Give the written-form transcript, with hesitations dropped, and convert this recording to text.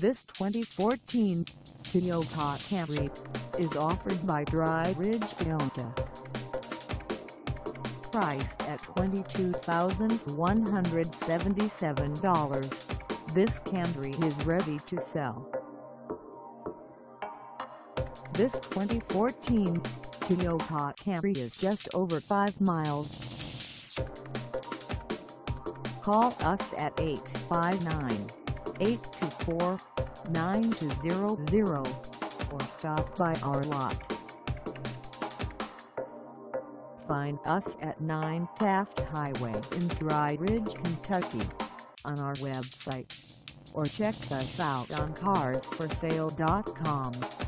This 2014 Toyota Camry is offered by Dry Ridge Toyota. Priced at $22,177, this Camry is ready to sell. This 2014 Toyota Camry is just over 5 miles. Call us at 859-824-9200 or stop by our lot. Find us at 9 Taft Highway in Dry Ridge, Kentucky on our website, or check us out on carsforsale.com.